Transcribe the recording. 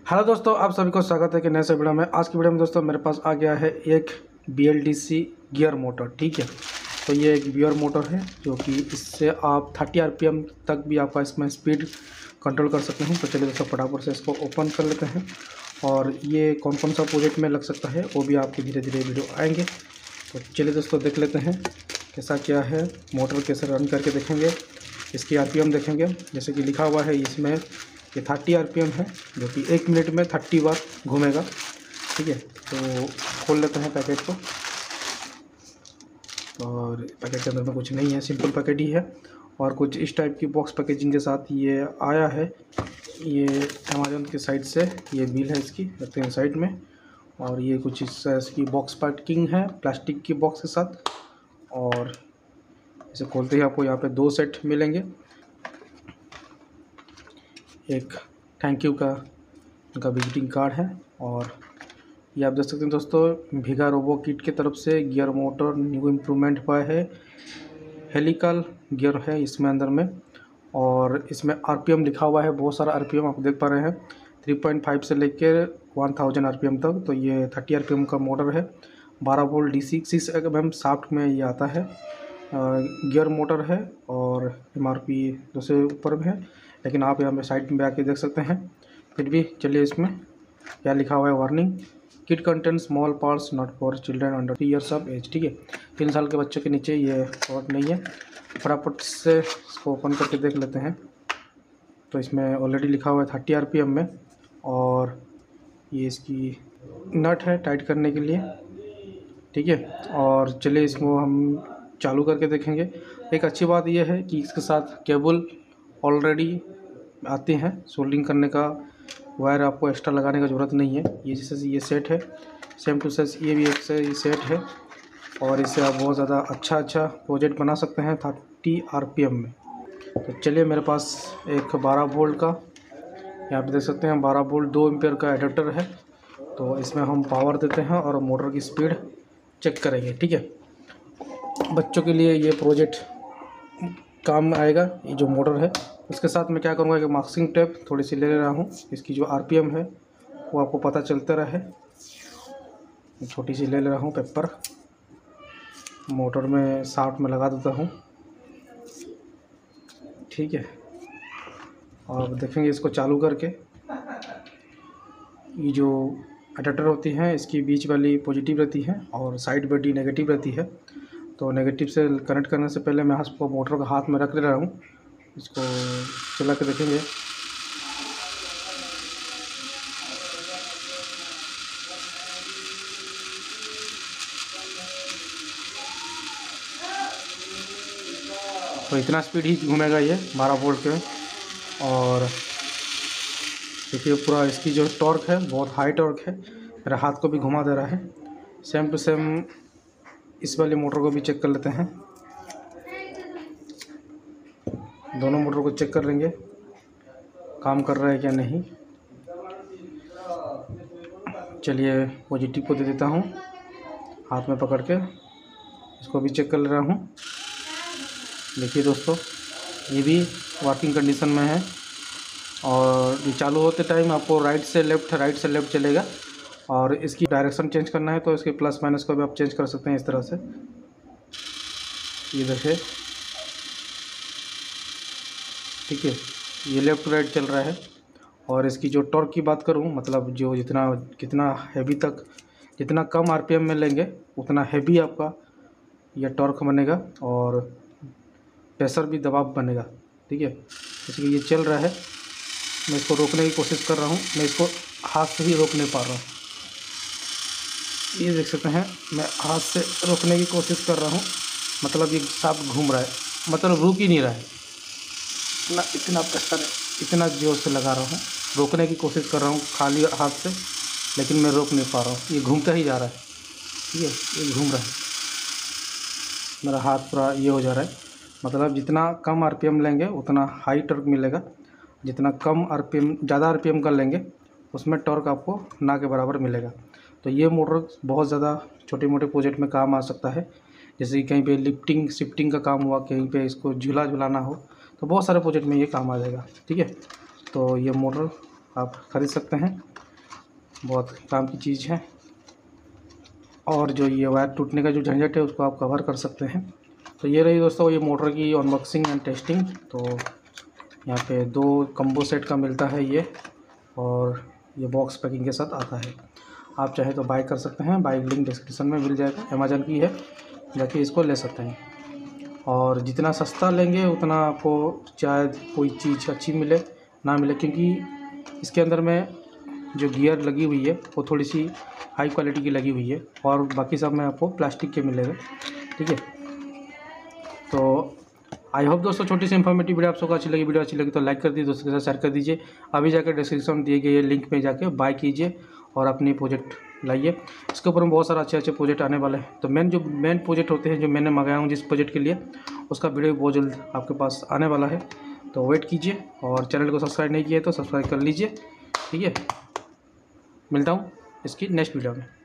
Hello दोस्तों, आप सभी को स्वागत है कि नए से वीडियो में। आज की वीडियो में दोस्तों मेरे पास आ गया है एक BLDC गियर मोटर। ठीक है, तो ये एक गियर मोटर है जो कि इससे आप 30 RPM तक भी आपका इसमें स्पीड कंट्रोल कर सकते हैं। तो चलिए दोस्तों फटाफट से इसको ओपन कर लेते हैं और ये कौन कौन सा प्रोजेक्ट में लग सकता है वो भी आपके धीरे धीरे वीडियो आएंगे। तो चलिए दोस्तों देख लेते हैं कैसा क्या है, मोटर कैसे रन करके देखेंगे, इसकी RPM देखेंगे। जैसे कि लिखा हुआ है इसमें ये 30 RPM है जो कि 1 मिनट में 30 बार घूमेगा। ठीक है, तो खोल लेते हैं पैकेट को। और पैकेट के अंदर में कुछ नहीं है, सिंपल पैकेट ही है और कुछ इस टाइप की बॉक्स पैकेजिंग के साथ ये आया है। ये अमेज़न की साइट से ये बिल है, इसकी रखते हैं साइड में। और ये कुछ इसकी बॉक्स पैकिंग है प्लास्टिक की बॉक्स के साथ। और इसे खोलते ही आपको यहाँ पे 2 सेट मिलेंगे। एक थैंक यू का उनका विजिटिंग कार्ड है और ये आप देख सकते हैं दोस्तों भीगा रोबो किट की तरफ से गियर मोटर न्यू इम्प्रूवमेंट हुआ है। हेलिकल गियर है इसमें अंदर में और इसमें RPM लिखा हुआ है, बहुत सारा RPM आप देख पा रहे हैं 3.5 से लेकर 1000 RPM तक। तो ये 30 RPM का मोटर है, 12 वोल्ट DC 6 mm शाफ्ट में ये आता है। गियर मोटर है और MRP दूसरे ऊपर में है, लेकिन आप यहाँ पे साइड में आके देख सकते हैं। फिर भी चलिए इसमें क्या लिखा हुआ है, warning kit content small parts not for children under 3 years of age. ठीक है, 3 साल के बच्चों के नीचे ये प्रोडक्ट नहीं है। फटाफट से इसको ओपन करके देख लेते हैं। तो इसमें ऑलरेडी लिखा हुआ है 30 RPM में और ये इसकी नट है टाइट करने के लिए। ठीक है, और चलिए इसको हम चालू करके देखेंगे। एक अच्छी बात यह है कि इसके साथ केबल ऑलरेडी आते हैं, सोल्डिंग करने का वायर आपको एक्स्ट्रा लगाने का ज़रूरत नहीं है। ये जैसे ये सेट है सेम टू सेम, ये भी एक से ये सेट है और इससे आप बहुत ज़्यादा अच्छा प्रोजेक्ट बना सकते हैं 30 RPM में। तो चलिए मेरे पास एक 12 वोल्ट का यहाँ पे देख सकते हैं 12 वोल्ट 2 एम्पियर का एडाप्टर है। तो इसमें हम पावर देते हैं और मोटर की स्पीड चेक करेंगे। ठीक है, बच्चों के लिए ये प्रोजेक्ट काम आएगा। ये जो मोटर है उसके साथ मैं क्या करूँगा कि मास्किंग टेप थोड़ी सी ले रहा हूँ, इसकी जो RPM है वो आपको पता चलता रहे। छोटी सी ले रहा हूँ पेपर, मोटर में शाफ्ट में लगा देता हूँ। ठीक है, और देखेंगे इसको चालू करके। ये जो अडेप्टर होती हैं इसकी बीच वाली पॉजिटिव रहती है और साइड वाली नेगेटिव रहती है। तो नेगेटिव से कनेक्ट करने से पहले मैं इसको मोटर को हाथ में रख ले रहा हूँ, इसको चला के देखेंगे। तो इतना स्पीड ही घूमेगा ये 12 वोल्ट के। और देखिए पूरा इसकी जो टॉर्क है बहुत हाई टॉर्क है, मेरा हाथ को भी घुमा दे रहा है। सेम टू सेम इस वाली मोटर को भी चेक कर लेते हैं, दोनों मोटर को चेक कर लेंगे काम कर रहा है क्या नहीं। चलिए पॉजिटिव को दे देता हूँ हाथ में पकड़ के, इसको भी चेक कर ले रहा हूँ। देखिए दोस्तों ये भी वर्किंग कंडीशन में है और ये चालू होते टाइम आपको राइट से लेफ़्ट चलेगा। और इसकी डायरेक्शन चेंज करना है तो इसके प्लस माइनस को भी आप चेंज कर सकते हैं इस तरह से। ये देखिए, ठीक है, ये लेफ़्ट टू राइट चल रहा है। और इसकी जो टॉर्क की बात करूं, मतलब जो कितना हैवी तक, जितना कम RPM में लेंगे उतना हैवी आपका यह टॉर्क बनेगा और प्रेशर भी दबाव बनेगा। ठीक है, इसलिए ये चल रहा है, मैं इसको रोकने की कोशिश कर रहा हूँ, मैं इसको हाथ से ही रोक नहीं पा रहा हूँ। ये देख सकते हैं मैं हाथ से रोकने की कोशिश कर रहा हूँ, मतलब ये साफ घूम रहा है, मतलब रुक ही नहीं रहा है। इतना प्रेशर इतना जोर से लगा रहा हूँ, रोकने की कोशिश कर रहा हूँ खाली हाथ से, लेकिन मैं रोक नहीं पा रहा हूँ, ये घूमता ही जा रहा है। ठीक है, ये घूम रहा है, मेरा हाथ पूरा ये हो जा रहा है। मतलब जितना कम RPM लेंगे उतना हाई टॉर्क मिलेगा, जितना कम RPM ज़्यादा RPM कर लेंगे उसमें टॉर्क आपको ना के बराबर मिलेगा। तो ये मोटर बहुत ज़्यादा छोटे मोटे प्रोजेक्ट में काम आ सकता है, जैसे कि कहीं पे लिफ्टिंग शिफ्टिंग का काम हुआ, कहीं पे इसको झूलाना हो, तो बहुत सारे प्रोजेक्ट में ये काम आ जाएगा। ठीक है, तो ये मोटर आप ख़रीद सकते हैं, बहुत काम की चीज़ है। और जो ये वायर टूटने का जो झंझट है उसको आप कवर कर सकते हैं। तो ये रही दोस्तों ये मोटर की अनबॉक्सिंग एंड टेस्टिंग। तो यहाँ पे 2 कम्बो सेट का मिलता है ये, और ये बॉक्स पैकिंग के साथ आता है। आप चाहे तो बाय कर सकते हैं, बाय लिंक डिस्क्रिप्शन में मिल जाएगा, अमेज़न की है, जाके इसको ले सकते हैं। और जितना सस्ता लेंगे उतना आपको शायद कोई चीज़ अच्छी मिले ना मिले, क्योंकि इसके अंदर में जो गियर लगी हुई है वो थोड़ी सी हाई क्वालिटी की लगी हुई है, और बाकी सब में आपको प्लास्टिक के मिलेगा। ठीक है, तो आई होप दोस्तों छोटी सी इन्फॉर्मेटिव वीडियो आप सबको अच्छी लगी। वीडियो अच्छी लगी तो लाइक कर दीजिए, दोस्तों के साथ शेयर कर दीजिए। अभी जाकर डिस्क्रिप्शन दिए गए लिंक पे जाके बाय कीजिए और अपनी प्रोजेक्ट लाइए। इसके ऊपर में बहुत सारा अच्छे प्रोजेक्ट आने वाले हैं। तो मेन प्रोजेक्ट होते हैं जो मैंने मंगाया हूँ जिस प्रोजेक्ट के लिए, उसका वीडियो बहुत जल्द आपके पास आने वाला है। तो वेट कीजिए, और चैनल को सब्सक्राइब नहीं किया तो सब्सक्राइब कर लीजिए। ठीक है, मिलता हूँ इसकी नेक्स्ट वीडियो में।